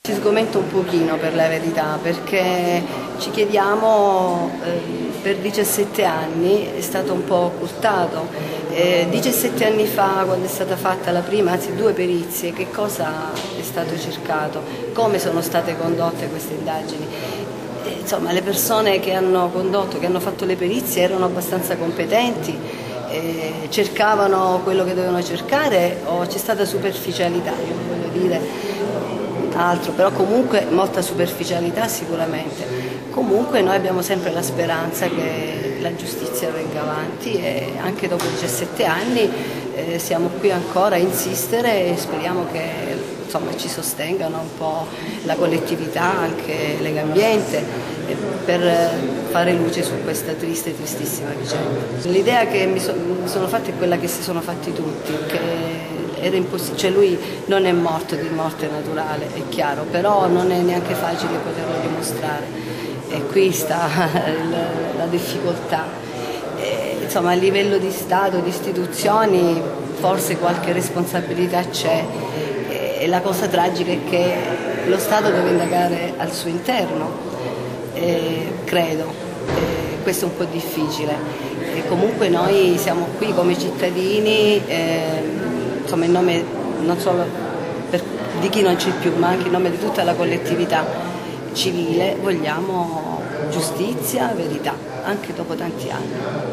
Ci sgomenta un pochino, per la verità, perché ci chiediamo, per 17 anni è stato un po' occultato. 17 anni fa, quando è stata fatta la prima, anzi due perizie, che cosa è stato cercato, come sono state condotte queste indagini. Insomma, le persone che hanno condotto, che hanno fatto le perizie erano abbastanza competenti, cercavano quello che dovevano cercare, o c'è stata superficialità, io non voglio dire altro, però comunque molta superficialità sicuramente. Comunque noi abbiamo sempre la speranza che la giustizia venga avanti e anche dopo 17 anni siamo qui ancora a insistere e speriamo che insomma, ci sostengano un po' la collettività, anche Legambiente, per fare luce su questa tristissima vicenda. L'idea che mi sono fatta è quella che si sono fatti tutti, che era impossibile, cioè lui non è morto di morte naturale, è chiaro, però non è neanche facile poterlo dimostrare e qui sta la difficoltà. Insomma, a livello di Stato, di istituzioni, forse qualche responsabilità c'è e la cosa tragica è che lo Stato deve indagare al suo interno, credo. Questo è un po' difficile. Comunque noi siamo qui come cittadini, insomma, in nome non solo di chi non c'è più, ma anche in nome di tutta la collettività civile, vogliamo giustizia, verità, anche dopo tanti anni.